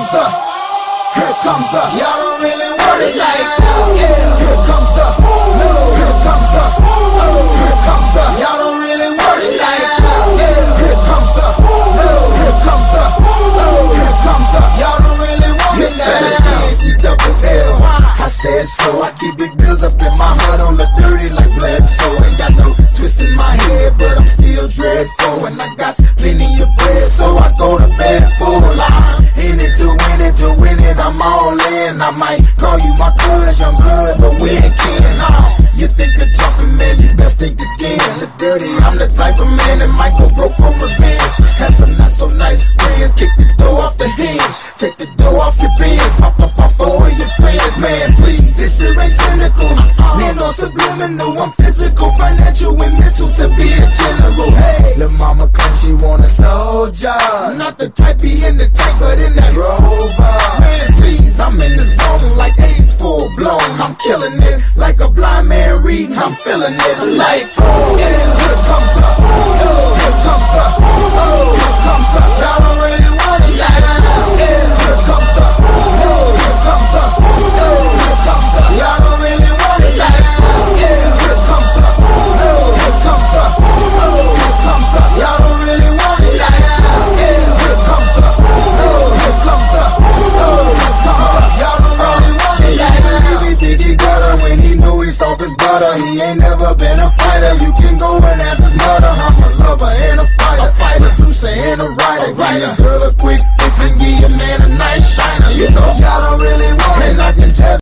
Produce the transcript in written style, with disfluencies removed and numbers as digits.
y'all don't really want it like that. Yeah, here comes the, no, here comes the, oh, here comes the, y'all don't really want it like that. Yeah, here comes the, no, here comes the, oh, here comes the, y'all don't really want it like that. E-double-L, I said so, I keep big bills up in my heart on the dirty like Bledsoe. Ain't got no twist in my head, but I'm still dreadful, and I got plenty of bread, so I go to bed full. I'm in it to win it, I'm all in. I might call you my cuz, young blood, but we ain't kin. You think of jumping, man, you best think again. The dirty, I'm the type of man that might go broke for revenge. Had some not so nice friends, kick the door off the hinge, take the door off your bins, pop up off all of your friends. Man, please, this shit ain't cynical, man, no subliminal. I'm physical, financial, and mental to be a general. Hey, lil' mama claims she want a soldier, not the type be in the tank, but in that Rover. Man, please, I'm in the zone like AIDS full blown. I'm killing it like a blind man reading. I'm feeling it like, oh yeah.